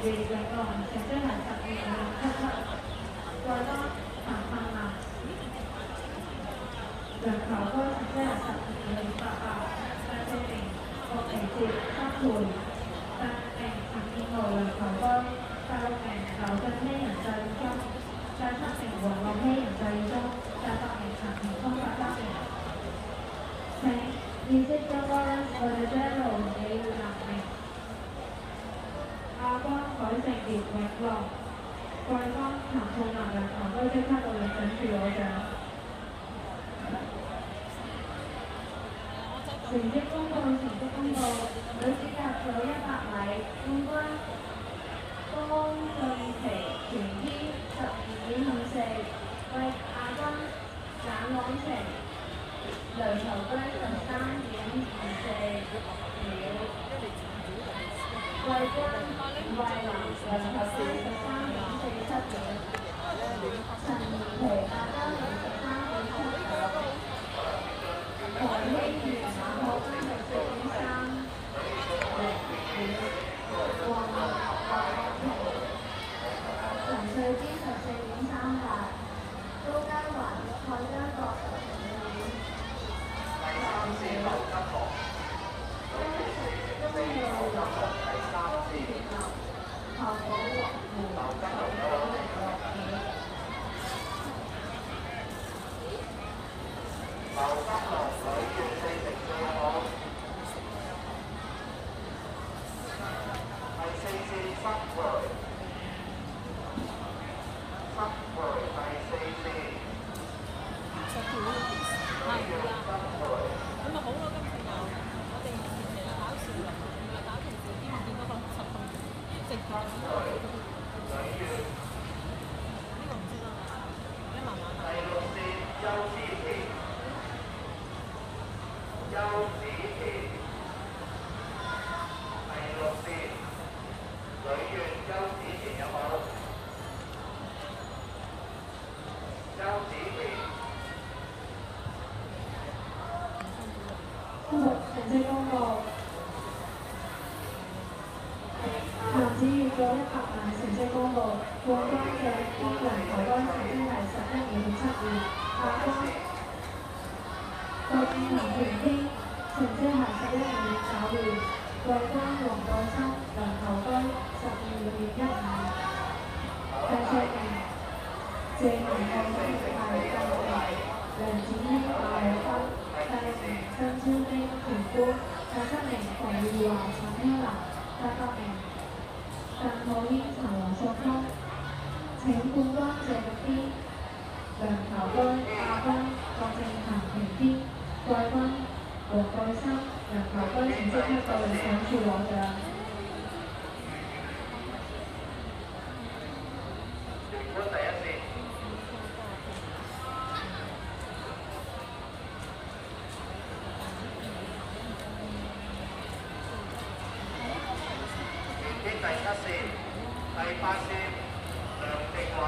兩個人成績係12.77，再多彭柏南梁球哥成績係12.88，第四名郭其哲3盤，第五名陳建豪梁球哥，第六名劉俊熙人際中，第七名黃樂熙人際中，第八名陳田峰13名。請 Music Awards for the General 李南明。亞軍海城傑永樂，季軍譚浩南梁球哥即刻到領獎處攞獎。成績公佈，女子甲組100米冠軍江俊琪全天12.54，為亞軍簡朗晴梁球軍13.24秒，季軍吳慧琳梁球軍13.47秒，陳妍琪亞洲年13.79。何希如馬可分14.30秒，黃學平、陳瑞堅14.38，高嘉雲、蔡家國15秒，鍾耀樂、何寶樂湖劉金龍女團4成最好，第4線塞回第4線。咁咪好咯，今次又我哋以前係搞笑嘅，唔係搞電視，見唔見嗰個10分直播？呢個唔知啦，一慢慢。第6線邱思琪。邱子琪，第6線女團邱子琪有冇？邱子琪。成績公佈，男子乙組100米成績公佈，冠軍嘅邊梁球軍成績係11.72，亞軍郭建宏田天成績係11.92，季軍黃國生梁球軍12.15，第4名謝文浩成績係第6名，梁子希5分，第6名曾超丁權官，第7名馮裕華陳希南，第8名鄧浩英陳黃淑峰。請冠軍謝玉堅梁球軍，亞軍郭正恒權天，季軍黃蓋生梁球軍成績級到領獎處攞獎。第7線、第8線梁定偉。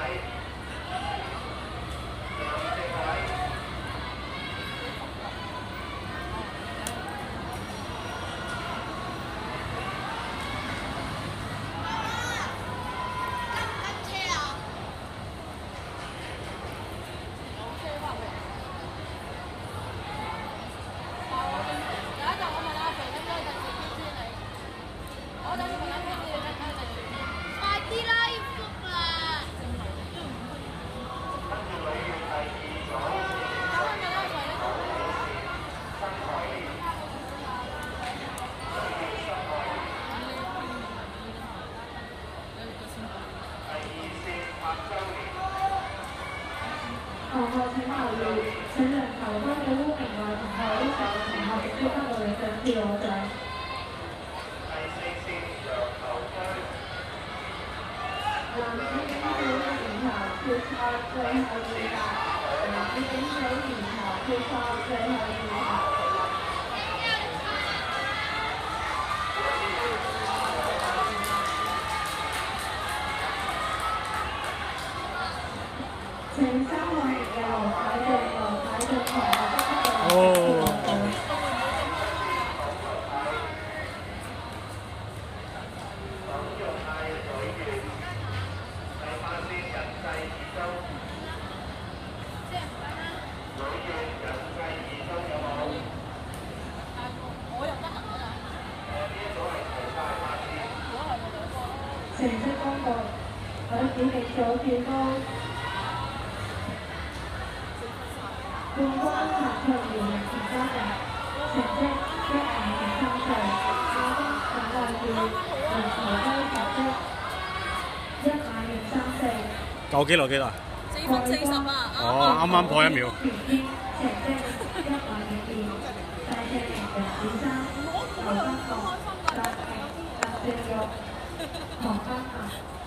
同學請留意，請梁球軍嘅污名外同學呢10個同學亦都得到領獎票攞獎。第4線梁球軍，男子警隊嘅連球決賽最後2集，男子警隊連球決賽最後2集。請3位嘅羅凱俊同學得到只係左跳高，冠軍譚卓瑤零田嘉定，成績152.34，亞軍陳慧耀零頭低成績152.34。 夠幾耐？ 4分40啊！ 哦，啱啱破1秒。 田天成績152.2，大隻型0.3，劉德國達平達正玉，黃德恒。